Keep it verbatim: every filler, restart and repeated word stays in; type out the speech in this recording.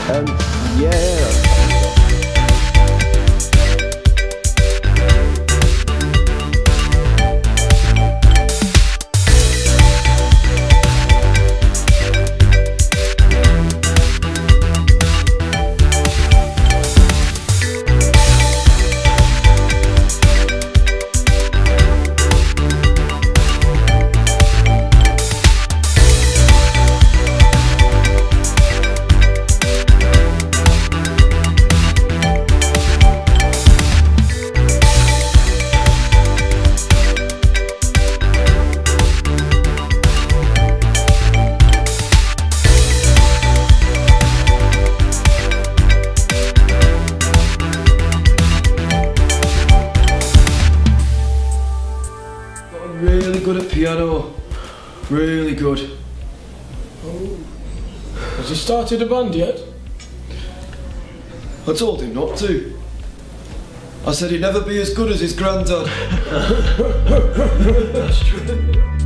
Um, yeah. Really good at piano. Really good. Oh. Has he started a band yet? I told him not to. I said he'd never be as good as his granddad. That's true.